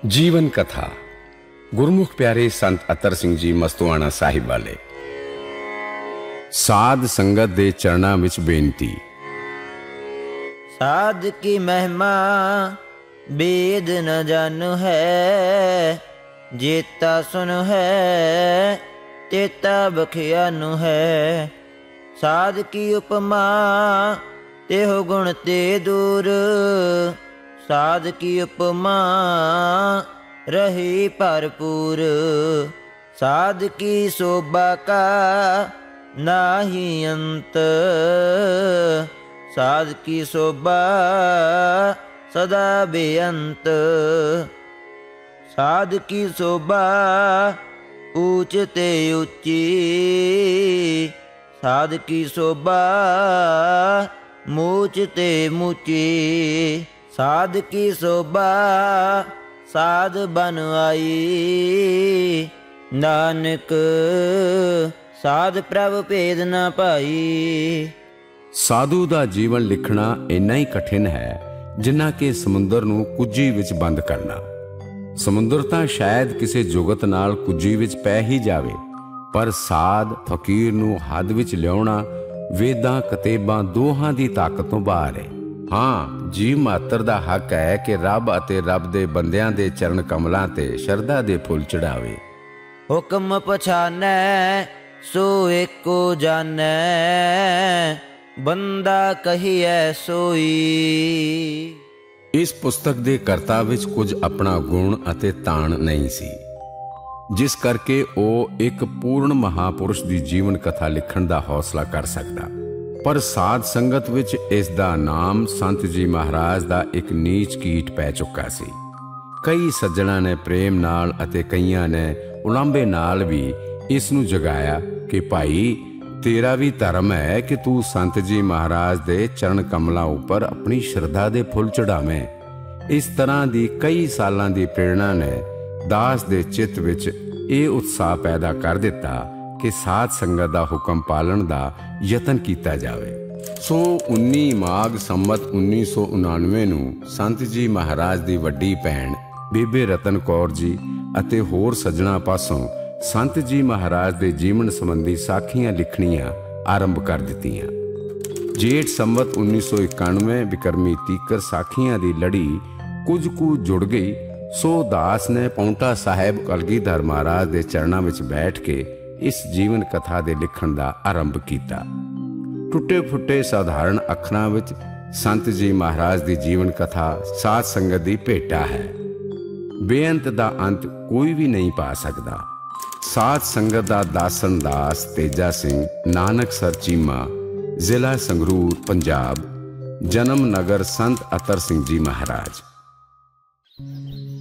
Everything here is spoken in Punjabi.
जीवन कथा गुरमुख प्यारे संत अतर सिंह जी मस्तुआना साहिब वाले। साध संगत दे चरणां विच बेनती। साध की महिमा वेद न जानु है, जेता सुन है तेता बखियानु है। साध की उपमा तेहो गुण ते दूर, साध की उपमा रही भरपूर। साध की शोभा का नाही अंत, साध की शोभा सदा बेअंत। साध की शोभा ऊंच ते ऊंची, साध की शोभा मूच ते मूची। साध की शोभा साध बन आई, नानक साध प्रभ भेद न पाई। साधु ਦਾ ਜੀਵਨ ਲਿਖਣਾ ਇੰਨਾ ਹੀ ਕਠਿਨ ਹੈ ਜਿੰਨਾ ਕਿ ਸਮੁੰਦਰ ਨੂੰ ਕੁੱਜੀ ਵਿੱਚ ਬੰਦ ਕਰਨਾ। ਸਮੁੰਦਰ ਤਾਂ ਸ਼ਾਇਦ ਕਿਸੇ ਜੁਗਤ ਨਾਲ ਕੁੱਜੀ ਵਿੱਚ ਪੈ ਹੀ ਜਾਵੇ, ਪਰ ਸਾਧ ਫਕੀਰ ਨੂੰ ਹੱਦ ਵਿੱਚ ਲਿਆਉਣਾ ਵੇਦਾਂ ਕਤੇਬਾਂ ਦੋਹਾਂ ਦੀ ਤਾਕਤ ਤੋਂ ਬਾਹਰ ਹੈ। ਹਾਂ, ਜੀਵ ਮਾਤਰ ਦਾ ਹੱਕ ਹੈ ਕਿ ਰੱਬ ਅਤੇ ਰੱਬ ਦੇ ਬੰਦਿਆਂ ਦੇ ਚਰਨ ਕਮਲਾਂ ਤੇ ਸ਼ਰਧਾ ਦੇ ਫੁੱਲ ਚੜਾਵੇ। ਹੁਕਮ ਪਛਾਨੈ ਸੋ ਏਕੋ ਜਾਣੈ, ਬੰਦਾ ਕਹੀਐ ਸੋਈ। ਇਸ ਪੁਸਤਕ ਦੇ ਕਰਤਾ ਵਿੱਚ ਕੁਝ ਆਪਣਾ ਗੁਣ ਅਤੇ ਤਾਣ ਨਹੀਂ ਸੀ, ਜਿਸ ਕਰਕੇ ਉਹ ਇੱਕ ਪੂਰਨ ਮਹਾਪੁਰਸ਼ ਦੀ ਜੀਵਨ ਕਥਾ ਲਿਖਣ ਦਾ ਹੌਸਲਾ ਕਰ ਸਕਦਾ। ਪਰ ਸਾਧ ਸੰਗਤ ਵਿੱਚ ਇਸ ਦਾ ਨਾਮ ਸੰਤ ਜੀ ਮਹਾਰਾਜ ਦਾ ਇੱਕ ਨੀਚ ਕੀਟ ਪੈ ਚੁੱਕਾ ਸੀ। ਕਈ ਸੱਜਣਾਂ ਨੇ ਪ੍ਰੇਮ ਨਾਲ ਅਤੇ ਕਈਆਂ ਨੇ ਉਲਾਂਭੇ ਨਾਲ ਵੀ ਇਸ ਨੂੰ ਜਗਾਇਆ ਕਿ ਭਾਈ, ਤੇਰਾ ਵੀ ਧਰਮ ਹੈ ਕਿ ਤੂੰ ਸੰਤ ਜੀ ਮਹਾਰਾਜ ਦੇ ਚਰਨ ਕਮਲਾਂ ਉੱਪਰ ਆਪਣੀ ਸ਼ਰਧਾ ਦੇ ਫੁੱਲ ਚੜਾਵੇਂ। ਇਸ ਤਰ੍ਹਾਂ ਦੀ ਕਈ ਸਾਲਾਂ ਦੀ ਪ੍ਰੇਰਣਾ ਨੇ ਦਾਸ ਦੇ ਚਿੱਤ ਵਿੱਚ ਇਹ ਉਤਸ਼ਾਹ ਪੈਦਾ ਕਰ ਦਿੱਤਾ ਕਿ ਸਾਧ ਸੰਗਤ ਦਾ ਹੁਕਮ ਪਾਲਣ ਦਾ ਯਤਨ ਕੀਤਾ ਜਾਵੇ। ਸੋ 19 ਮਾਘ ਸੰਮਤ 1999 ਨੂੰ ਸੰਤ ਜੀ ਮਹਾਰਾਜ ਦੀ ਵੱਡੀ ਭੈਣ ਬੀਬੀ ਰਤਨ ਕੌਰ ਜੀ ਅਤੇ ਹੋਰ ਸੱਜਣਾ ਪਾਸੋਂ ਸੰਤ ਜੀ ਮਹਾਰਾਜ ਦੇ ਜੀਵਨ ਸੰਬੰਧੀ ਸਾਖੀਆਂ ਲਿਖਣੀਆਂ ਆਰੰਭ ਕਰ ਦਿੱਤੀਆਂ। ਜੇਠ ਸੰਮਤ 1991 ਬਿਕਰਮੀ ਤੀਕਰ ਸਾਖੀਆਂ ਦੀ ਲੜੀ ਕੁਝ ਕੁ ਜੁੜ ਗਈ। ਸੋ ਦਾਸ ਨੇ ਪੌਂਟਾ ਸਾਹਿਬ ਕਲਗੀਧਰ ਮਹਾਰਾਜ ਦੇ ਚਰਨਾਂ ਵਿੱਚ ਬੈਠ ਕੇ ਇਸ ਜੀਵਨ ਕਥਾ ਦੇ ਲਿਖਣ ਦਾ ਆਰੰਭ ਕੀਤਾ। ਟੁੱਟੇ ਫੁੱਟੇ ਸਾਧਾਰਨ ਅੱਖਰਾਂ ਵਿੱਚ ਸੰਤ ਜੀ ਮਹਾਰਾਜ ਦੀ ਜੀਵਨ ਕਥਾ ਸਾਧ ਸੰਗਤ ਦੀ ਭੇਟਾ ਹੈ। ਬੇਅੰਤ ਦਾ ਅੰਤ ਕੋਈ ਵੀ ਨਹੀਂ ਪਾ ਸਕਦਾ। ਸਾਧ ਸੰਗਤ ਦਾ ਦਾਸਨ ਦਾਸ ਤੇਜਾ ਸਿੰਘ, ਨਾਨਕਸਰ ਚੀਮਾ, ਜ਼ਿਲ੍ਹਾ ਸੰਗਰੂਰ, ਪੰਜਾਬ। ਜਨਮ ਨਗਰ ਸੰਤ ਅਤਰ ਸਿੰਘ ਜੀ ਮਹਾਰਾਜ।